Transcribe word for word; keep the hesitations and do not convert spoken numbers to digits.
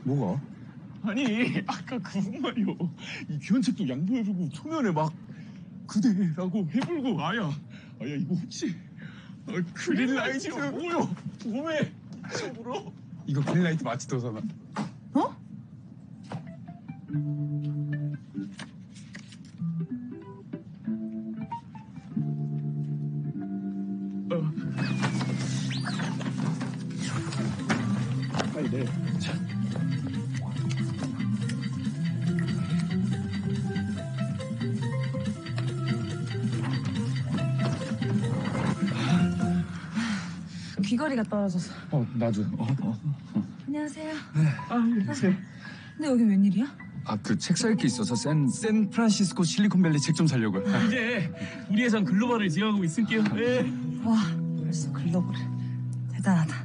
뭐가? 아니 아까 그분 말이요. 이 귀한 책도 양보해주고 초면에 막 그대라고 해불고 아야 아야 이거 혹시 아, 그린라이트 뭐요? 봄에 속으로 이거 그린라이트 맞지 도서가? 어? 빨리 내. 자. 귀걸이가 떨어져서. 어 나도. 어, 어. 안녕하세요. 아 안녕하세요. 근데 여긴 웬일이야? 아 그 책 살 게 있어서 샌 샌프란시스코 실리콘밸리 책 좀 사려고요. 이제 우리 회사는 글로벌을 지향하고 있을게요. 네. 와, 벌써 글로벌. 대단하다.